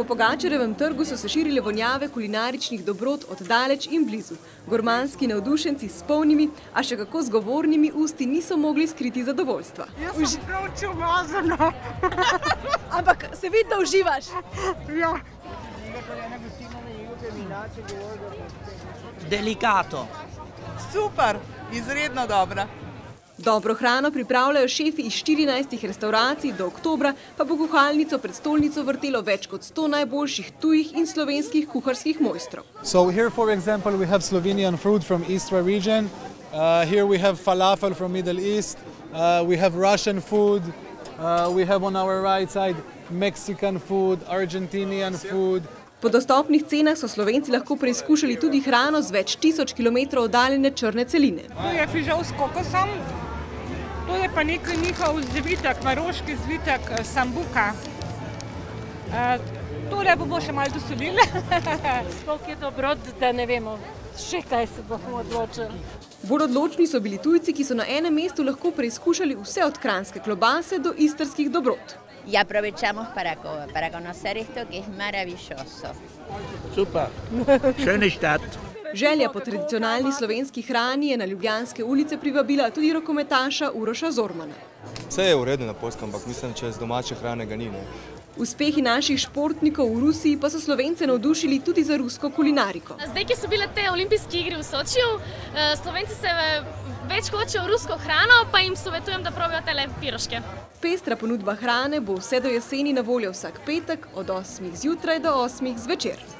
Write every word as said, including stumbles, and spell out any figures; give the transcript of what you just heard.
Pogačarjevem trgu so se širile vonjave kulinaričnih dobrot od daleč in blizu. Gormanski navdušenci s polnimi, a še kako zgovornimi usti niso mogli skriti zadovoljstva. Jaz sem prav čumazana. Ampak se vidi, da uživaš. Ja. Delicato. Super, izredno dobra. Dobro hrano pripravljajo šefi iz štirinajstih restavracij, do oktobra pa bo kuhalnico pred stolnico vrtelo več kot sto najboljših tujih in slovenskih kuharskih mojstrov. So here, for example, we have Slovenian food from Istra region. Uh, here we have falafel from Middle East. Uh, we have Russian food. Uh, we have on our right side Mexican food, Argentinian food. Po dostopnih cenah so Slovenci lahko preizkušali tudi hrano z več tisoč kilometrov oddaljene črne celine. Tu je fižol s kokosom, tu je pa nekaj njihov zvitek, maroški zvitek sambuka. Tole bomo še malo dosolili. Koliko je dobrot, da ne vemo še kaj se bomo odločili. Bolj odločni so bili tujci, ki so na enem mestu lahko preizkušali vse od kranjske klobase do istrskih dobrot. Y aprovechamos para, para conocer esto que es maravilloso. Super, schöne Stadt. Želja po tradicionalni slovenski hrani je na ljubljanske ulice privabila tudi rokometaša Uroša Zormana. Vse je v redu na Poljskem, ampak mislim, če z domače hrane ga ni. Uspehi naših športnikov v Rusiji pa so Slovence navdušili tudi za rusko kulinariko. Zdaj, ki so bile te olimpijske igre v Sočiju, Slovenci se več hočejo rusko hrano, pa jim svetujem, da probijo tele piroške. Pestra ponudba hrane bo vse do jeseni na voljo vsak petek od osmih zjutraj do osmih zvečer.